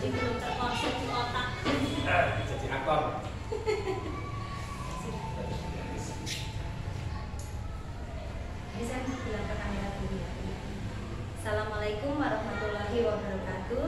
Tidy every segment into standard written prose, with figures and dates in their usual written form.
jadi belum terkonsep di otak. Jadi aktor. Bisa bilang ke kamera dulu ya. Assalamualaikum warahmatullahi wabarakatuh.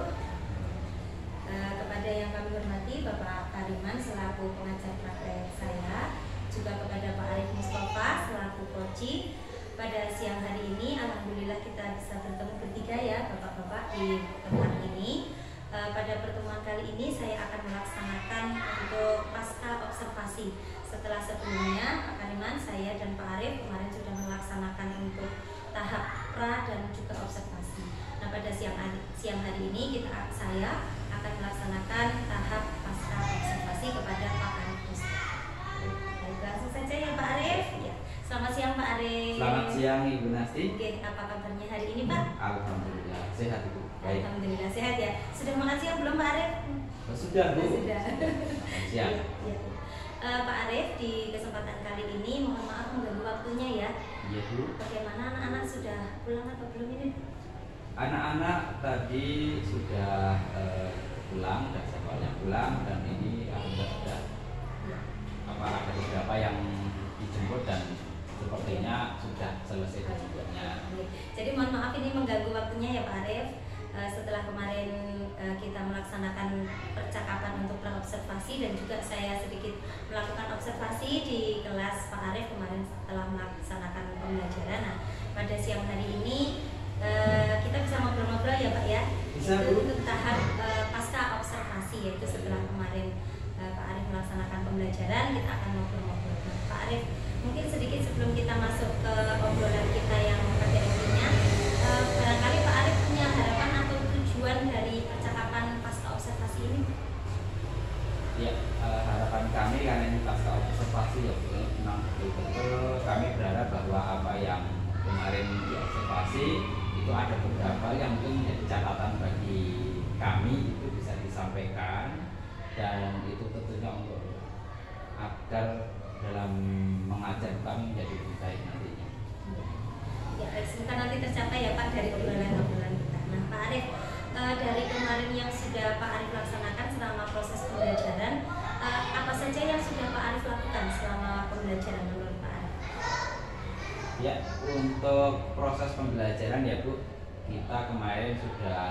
Kepada yang kami hormati Bapak Kariman selaku pengajar praktek saya, juga kepada Pak Arif Mustafa selaku koci. Pada siang hari ini alhamdulillah kita bisa bertemu bertiga ya Bapak-bapak di tempat ini. Pada pertemuan kali ini saya akan melaksanakan untuk pasca observasi. Setelah sebelumnya Pak Kariman, saya dan Pak Arif kemarin sudah melaksanakan untuk tahap pra dan juga observasi. Nah pada siang hari ini saya akan melaksanakan tahap pasca observasi kepada Pak Arif Mustafa. Baik, langsung saja ya Pak Arif. Ya. Selamat siang Pak Arif. Selamat siang Ibu Nasti. Oke, apa kabarnya hari ini Pak? Alhamdulillah sehat Ibu. Baik. Alhamdulillah sehat ya. Sudah makan siang belum Pak Arif? Sudah Bu. Sudah. Siang. Ya. Pak Arif, di kesempatan kali ini mohon maaf mengganggu waktunya ya. Iya Bu. Bagaimana anak-anak sudah pulang atau belum ini? Anak-anak tadi sudah pulang, dan jadwalnya pulang, dan ini alhamdulillah sudah ada beberapa yang dijemput dan sepertinya sudah selesai jemputnya. Jadi mohon maaf ini mengganggu waktunya ya Pak Arif. Setelah kemarin kita melaksanakan percakapan untuk praobservasi dan juga saya sedikit melakukan observasi di kelas Pak Arif kemarin setelah melaksanakan pembelajaran. Nah, pada siang hari ini kita bisa ngobrol-ngobrol ya Pak ya. Bisa, itu Bu. untuk tahap pasca observasi, yaitu setelah kemarin Pak Arif melaksanakan pembelajaran kita akan ngobrol-ngobrol. Nah, Pak Arif, mungkin sedikit sebelum kita masuk ke obrolan kita yang pada intinya, barangkali Pak Arif punya harapan atau tujuan dari percakapan pasca observasi ini? Ya, harapan kami karena ini pasca observasi ya Bu, memang betul-betul kami berharap bahwa apa yang kemarin diobservasi itu ada beberapa yang mungkin menjadi catatan bagi kami itu bisa disampaikan, dan itu tentunya untuk agar dalam mengajar kami menjadi lebih baik nantinya. Ya, semoga nanti tercapai ya Pak dari obrolan-obrolan kita. Nah Pak Arif, dari kemarin yang sudah Pak Arif laksanakan selama proses pembelajaran, apa saja yang sudah Pak Arif lakukan selama pembelajaran menurut Pak Arif? Ya, untuk proses pembelajaran ya Bu, kita kemarin sudah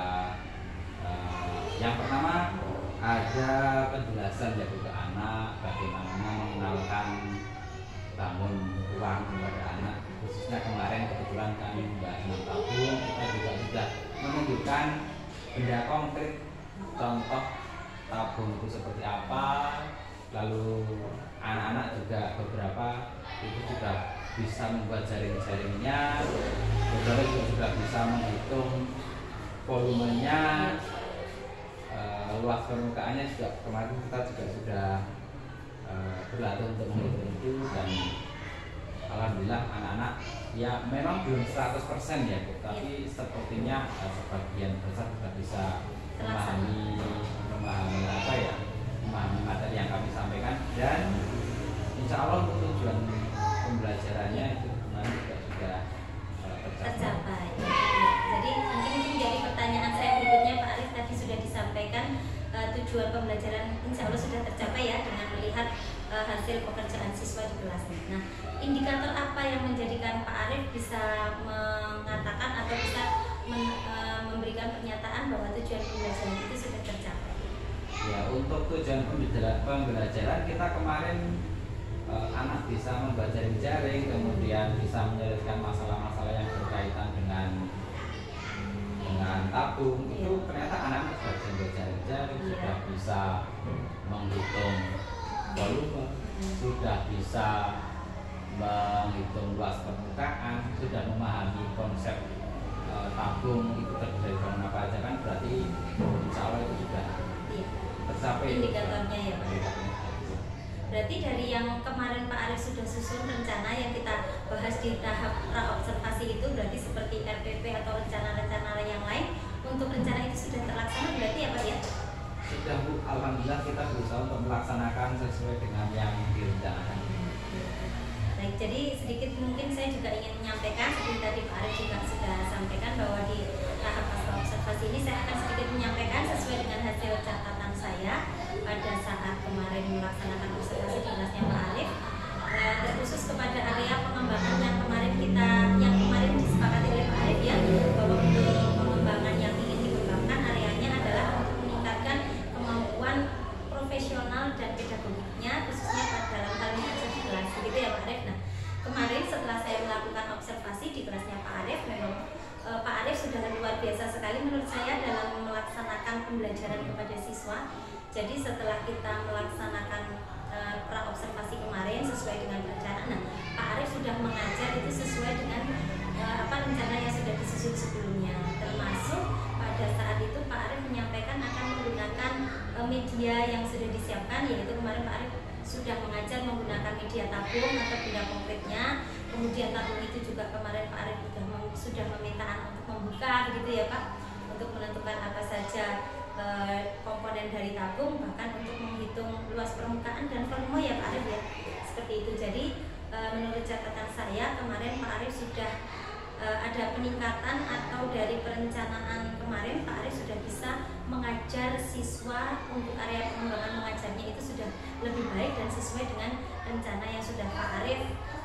yang pertama ada penjelasan ya Bu ke anak bagaimana mengenalkan bangun uang kepada anak, khususnya kemarin kebetulan kami membahas tentang tabung, kita juga sudah menunjukkan benda konkret contoh tabung itu seperti apa, lalu anak-anak juga beberapa itu sudah bisa membuat jaring-jaringnya, beberapa juga sudah bisa menghitung volumenya, luas permukaannya juga kemarin kita juga sudah berlatih untuk menghitung itu, dan alhamdulillah anak-anak ya memang belum 100% ya Bu, tapi sepertinya sebagian besar sudah bisa memahami apa ya, memahami materi yang kami sampaikan, dan insya Allah untuk tujuan pembelajarannya itu kemarin juga sudah tercapai. Jadi mungkin ini menjadi pertanyaan saya berikutnya Pak Arif, tadi sudah disampaikan tujuan pembelajaran insya Allah sudah tercapai ya dengan melihat hasil pekerjaan siswa di kelas. Nah, indikator apa yang menjadikan Pak Arif bisa mengatakan atau bisa memberikan pernyataan bahwa tujuan pembelajaran itu sudah tercapai? Ya, untuk tujuan pembelajaran kita kemarin anak bisa membaca jaring, kemudian bisa menyelesaikan masalah-masalah yang berkaitan dengan tabung, itu ternyata anak sudah bisa membaca jaring, sudah bisa menghitung volume, sudah bisa menghitung luas permukaan, sudah memahami konsep tabung itu terdiri dari bangunan apa aja, kan berarti insya Allah itu sudah tercapai indikatornya ya Pak. Berarti dari yang kemarin Pak Arif sudah susun rencana yang kita bahas di tahap praobservasi itu, berarti seperti RPP atau rencana-rencana yang lain, untuk rencana itu sudah terlaksana berarti ya Pak ya? Sudah Bu, alhamdulillah kita berusaha untuk melaksanakan sesuai dengan yang direncanakan. Baik, jadi sedikit mungkin saya juga ingin menyampaikan seperti tadi Pak Arif juga sudah sampaikan bahwa di tahap pasca observasi ini saya akan sedikit menyampaikan sesuai dengan hasil pada saat kemarin melaksanakan observasi di kelasnya Pak Arif, terkhusus kepada area pengembangan yang kemarin disepakati oleh Pak Arif ya, bahwa untuk pengembangan yang ingin dikembangkan areanya adalah untuk meningkatkan kemampuan profesional dan pedagogiknya, khususnya dalam hal mengajar di kelas, gitu ya Pak Arif. Nah, kemarin setelah saya melakukan observasi di kelasnya Pak Arif, memang Pak Arif sudah luar biasa sekali menurut saya dalam melaksanakan pembelajaran kepada siswa. Jadi setelah kita melaksanakan pra-observasi kemarin sesuai dengan rencana, nah Pak Arif sudah mengajar itu sesuai dengan rencana yang sudah disusun sebelumnya. Termasuk pada saat itu Pak Arif menyampaikan akan menggunakan media yang sudah disiapkan, yaitu kemarin Pak Arif sudah mengajar menggunakan media tabung atau benda konkretnya. Kemudian tabung itu juga kemarin Pak Arif sudah meminta anak untuk membuka, begitu ya Pak, untuk menentukan apa saja komponen dari tabung, bahkan untuk menghitung luas permukaan dan volume ya Pak Arif ya, seperti itu. Jadi menurut catatan saya kemarin Pak Arif sudah ada peningkatan, atau dari perencanaan kemarin Pak Arif sudah bisa mengajar siswa untuk area pengembangan mengajarnya itu sudah lebih baik dan sesuai dengan rencana yang sudah Pak Arif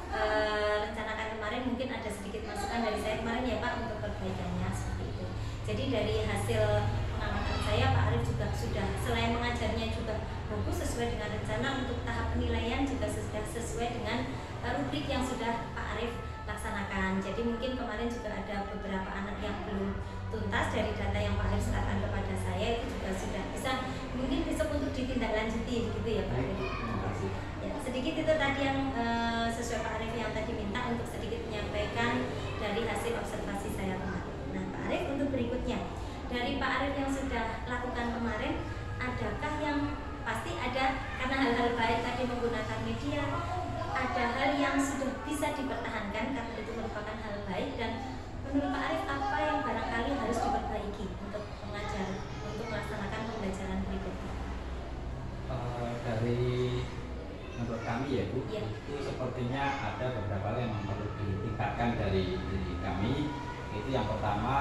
rencanakan kemarin. Mungkin ada sedikit masukan dari saya kemarin ya Pak untuk perbaikannya, seperti itu. Jadi dari hasil pengamatan saya, Pak Arif juga sudah, selain mengajarnya juga bagus sesuai dengan rencana, untuk tahap penilaian juga sudah sesuai dengan rubrik yang sudah Pak Arif laksanakan. Jadi mungkin kemarin juga ada beberapa anak yang belum tuntas dari data yang Pak Arif serahkan kepada saya, itu juga sudah bisa mungkin besok untuk ditindaklanjuti, begitu ya Pak Arif. Ya, sedikit itu tadi yang sesuai Pak Arif yang tadi minta untuk sedikit menyampaikan dari hasil observasi saya kemarin. Nah Pak Arif, untuk berikutnya dari Pak Arif yang sudah lakukan kemarin, adakah yang pasti ada, karena hal-hal baik tadi menggunakan media, ada hal yang sudah bisa dipertahankan karena itu merupakan hal baik, dan menurut Pak Arif apa yang barangkali harus diperbaiki untuk mengajar, untuk melaksanakan pembelajaran berikutnya? Dari menurut kami ya Bu, ya, itu sepertinya ada beberapa hal yang perlu ditingkatkan dari diri kami. Itu yang pertama,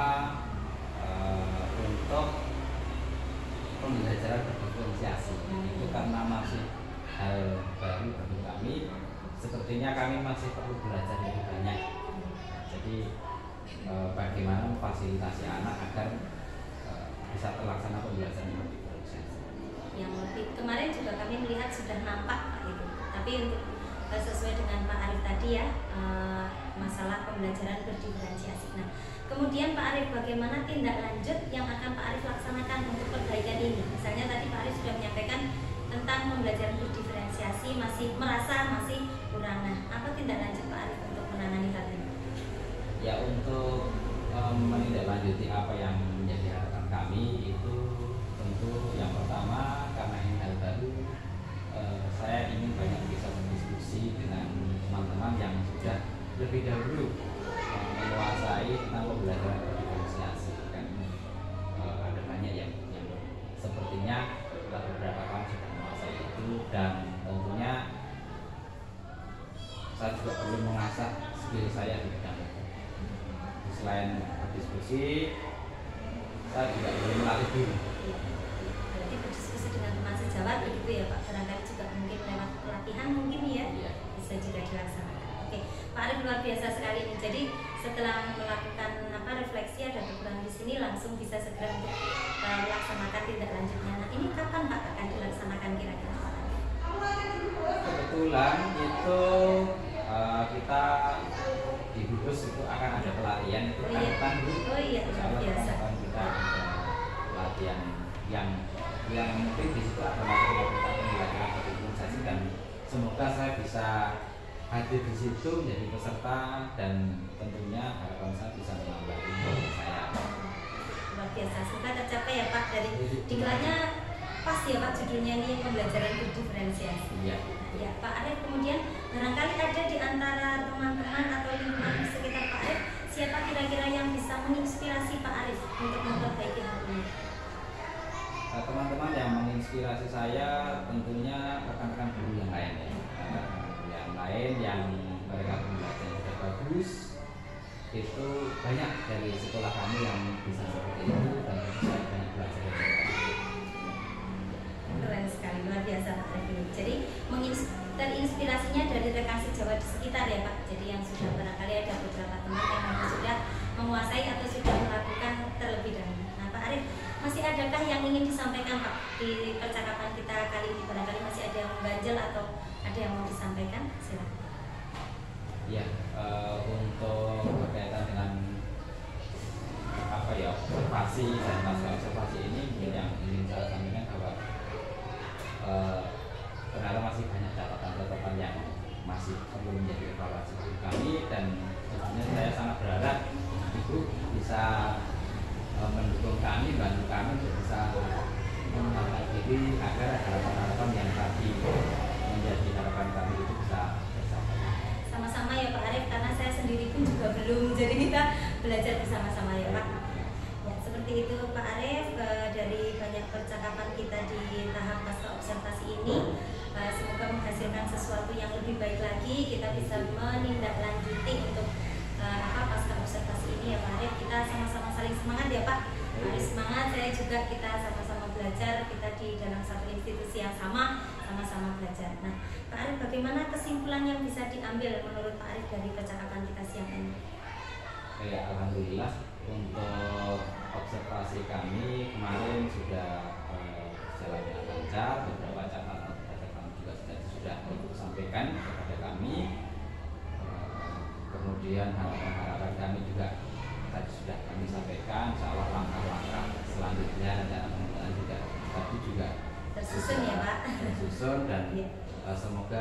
untuk pembelajaran berdiferensiasi. Itu karena masih hal baru bagi kami, sepertinya kami masih perlu belajar lebih banyak. Jadi bagaimana memfasilitasi anak agar bisa terlaksana pembelajaran berdiferensiasi. Yang lebih kemarin juga kami melihat sudah nampak Pak itu. Tapi untuk sesuai dengan Pak Arif tadi ya, masalah pembelajaran berdiferensiasi. Nah, kemudian Pak Arif, bagaimana tindak lanjut yang akan Pak Arif laksanakan untuk perbaikan ini? Misalnya tadi Pak Arif sudah menyampaikan tentang pembelajaran berdiferensiasi masih kurang. Nah, apa tindak lanjut Pak Arif untuk menangani hal ini? Ya, untuk menindaklanjuti apa yang menjadi harapan kami itu tentu yang pertama, karena ini hal baru, saya ingin banyak bisa berdiskusi dengan teman-teman yang sudah lebih dahulu menguasai tentang pembelajaran berdiferensiasi. Kan ada banyak yang sepertinya beberapa kamu sudah menguasai itu, dan tentunya saya juga perlu mengasah skill saya di bidang itu. Selain berdiskusi, saya juga perlu melatih diri. Berarti berdiskusi dengan teman sejawat begitu ya Pak, barangkali juga mungkin lewat pelatihan mungkin ya, bisa juga dilaksanakan. Oke, Pak Arif luar biasa sekali ini. Jadi setelah melakukan refleksi ada kekurangan di sini, langsung bisa segera untuk melaksanakan tindak lanjutnya. Nah ini kapan Pak akan dilaksanakan kira-kira Pak Arif? Kebetulan itu kita di Bubus itu akan ada pelatihan itu kan biasa. Kita ada pelatihan yang mungkin di situ ada materi pembelajaran berdiferensiasi, dan semoga saya bisa hadir di situ menjadi peserta, dan tentunya harapan saya bisa menambah ilmu saya. Luar biasa, semoga tercapai ya Pak. Dari diklatnya pas ya Pak, judulnya ini pembelajaran berdiferensiasi. Iya. Ya Pak Arif, kemudian barangkali ada di antara teman-teman atau lingkungan di sekitar Pak Arif, siapa kira-kira yang bisa menginspirasi Pak Arif untuk memperbaiki hal ini? Teman-teman yang menginspirasi saya tentunya rekan-rekan guru yang lain ya. Yang mereka belajar sudah bagus, itu banyak dari sekolah kami yang bisa seperti itu, dan saya banyak belajar dari mereka. Keren sekali adakah yang ingin disampaikan Pak di percakapan kita kali ini? Barangkali masih ada yang mengganjal atau ada yang mau disampaikan? Silakan. Ya, untuk berkaitan dengan apa ya, observasi dan pasca observasi ini, mungkin yang ingin saya sampaikan bahwa ternyata masih banyak catatan-catatan yang masih perlu menjadi evaluasi bagi kami, dan tentunya saya sangat berharap Ibu bisa mendukung kami, bantu kami untuk bisa mengembangkan diri agar harapan-harapan yang tadi menjadi harapan kami itu bisa tercapai. Sama-sama ya Pak Arief, karena saya sendiri pun juga belum, jadi kita belajar bersama-sama ya Pak. Ya, seperti itu Pak Arief, dari banyak percakapan kita di tahap pasca observasi ini, semoga menghasilkan sesuatu yang lebih baik lagi. Kita bisa menindaklanjuti untuk pasca observasi ini ya Pak Arief. Kita sama-sama saling semangat ya Pak. Harus semangat, saya juga, kita sama-sama belajar, kita di dalam satu institusi yang sama-sama belajar. Nah Pak Arief, bagaimana kesimpulan yang bisa diambil menurut Pak Arief dari percakapan kita siang ini? Ya, alhamdulillah untuk observasi kami kemarin sudah berjalan dengan lancar. Beberapa catatan juga sudah Ibu sampaikan kepada kami. Kemudian harapan-harapan kami juga tadi sudah kami sampaikan. Insya Allah langkah-langkah selanjutnya rencana pengembangan juga tersusun ya Pak. Tersusun, dan semoga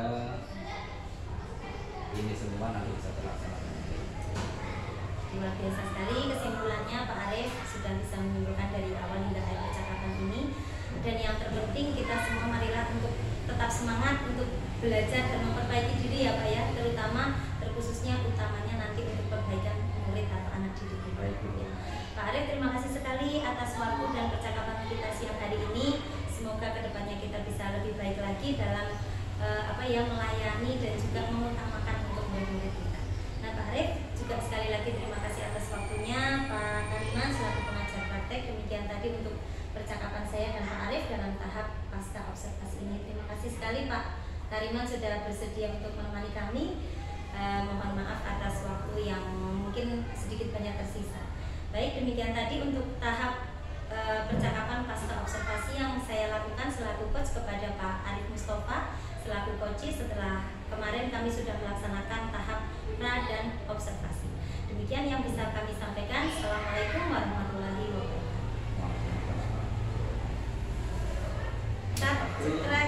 ini semua nanti bisa terlaksana. Luar biasa sekali kesimpulannya Pak Arief, sudah bisa menyimpulkan dari awal hingga akhir percakapan ini. Dan yang terpenting, kita semua marilah untuk tetap semangat untuk belajar dan memperbaiki diri ya Pak ya, terutama terkhususnya utamanya nanti untuk perbaikan murid atau anak didik kita. Ya. Pak Arief, terima kasih sekali atas waktu dan percakapan kita siang hari ini. Semoga kedepannya kita bisa lebih baik lagi dalam melayani dan juga mengutamakan untuk murid-murid kita. Nah Pak Arief, juga sekali lagi terima kasih atas waktunya Pak Kariman selaku pengajar praktek. Demikian tadi untuk percakapan saya dan Pak Arief dalam tahap pasca observasi ini. Terima kasih sekali Pak Kariman sudah bersedia untuk menemani kami. Mohon maaf atas waktu yang mungkin sedikit banyak tersisa. Baik, demikian tadi untuk tahap percakapan pasca observasi yang saya lakukan selaku coach kepada Pak Arief Mustafa selaku coach setelah kemarin kami sudah melaksanakan tahap pra dan observasi. Demikian yang bisa kami sampaikan. Assalamualaikum warahmatullahi wabarakatuh.